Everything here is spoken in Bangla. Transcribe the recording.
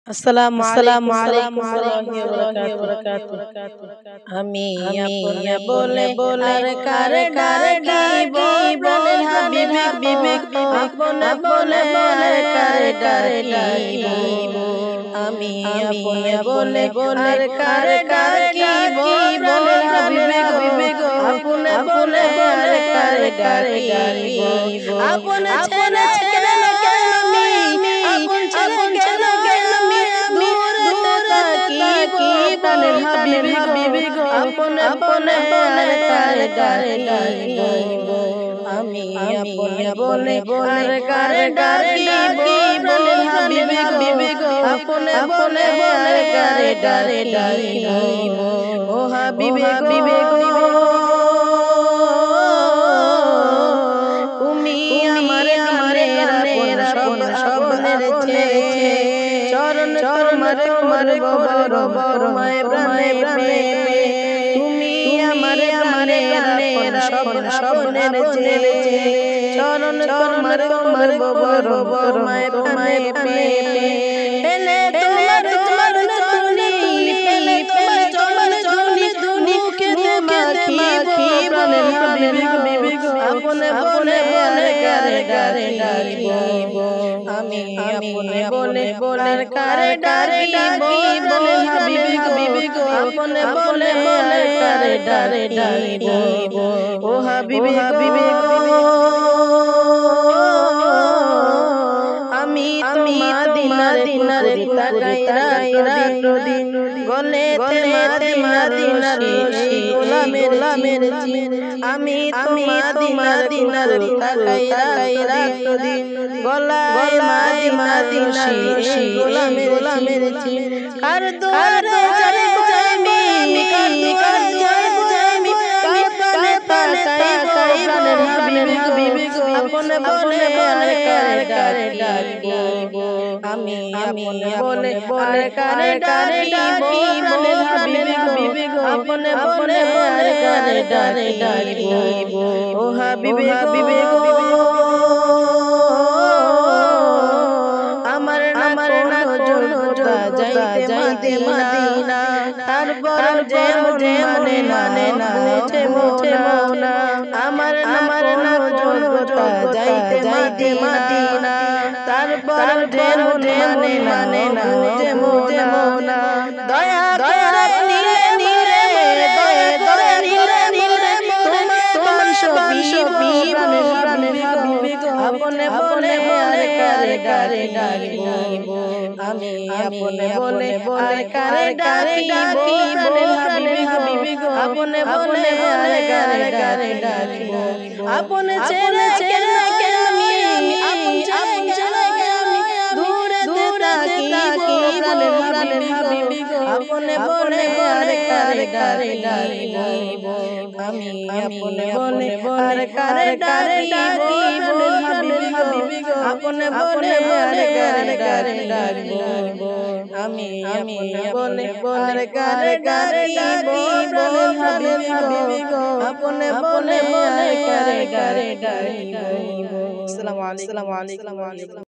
আসসালামু আলাইকুম ওয়া বারাকাতুহু। আমি আপনে বলে আর কারে ডাকিব প্রাণের হাবিব আপনে বলে কারে ডাকিব। আমি আপনে বলে আর কারে ডাকিব প্রাণের হাবিব আপনে বলে কারে ডাকিব। আপনে ছেড়ে আমি আপন ছেড়ে প্রাণের হাবিব আপনে বলে কারে ডাকিব। আমি আপনে বলে আর কারে ডাকিব প্রাণের হাবিব আপনে বলে কারে ডাকিব। ও হাবিবে গো তুমি আমার কানের স্বপ্নের চেয়ে চরণ তোমার বড় বড় মায় প্রাণে তুমি আমার স্বপ্নের চেয়ে চরণ তোমার বড় বড় মায় প্রাণে পেলে তোমার চরণে পেলে তোমার চরণে মুখে মাখিব প্রাণের হাবিব আপনে বলে কারে ডাকিব। আমি আপনে বলে কারে ডাকিব প্রাণের হাবিব আপনে বলে কারে ডাকিব। ও হাবিবে গো আমি মাদিনার তাকাইরা প্রদিন গলেতে মাদিনার গোলামের চিন। আমি মাদিনার তাকাইরা প্রদিন গলায় মাদিনার গোলামের চিন। কার দুয়ারে যাইবো আমি কার যাইবো আমি কার পানে তাকাইব প্রাণের হাবিব আপনে বলে কারে ডাকিব। আমি আপনে বলে কারে ডাকিব প্রাণের হাবিব আপনে বলে কারে ডাকিব। ও হাবিবে গো আমার না কোনো যাইতে মদিনা তারপর যে মানে না মুছে মৌনা আমার না কোনো যাইতে মদিনা তারপর যে মানে না মুছে মৌনা দয়া নিলে তোমার সবি প্রাণের হাবিব আপনে বলে কারে ডাকিব। আমি আপনে বলে কারে ডাকিব প্রাণের হাবিব আপনে বলে কারে ডাকিব। আপনে ছেড়ে আমি আপন ছেড়ে আমি দূরে তাকিব প্রাণের হাবিব আপনে বলে কারে ডাকিব। আমি আপনে বলে কারে ডাকিব প্রাণের হাবিব আপনে বলে কারে ডাকিব। আমি আপনে বলে কারে ডাকিব প্রাণের হাবিব আপনে বলে কারে ডাকিব। আসসালামু আলাইকুম।